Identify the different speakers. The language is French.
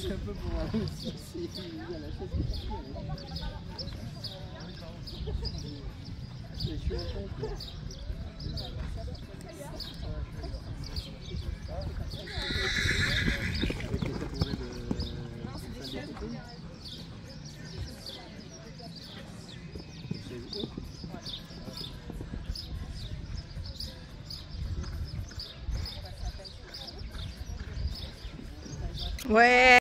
Speaker 1: C'est un peu pour voir aussi si il y a la chose qui je suis en compte.
Speaker 2: Ouais.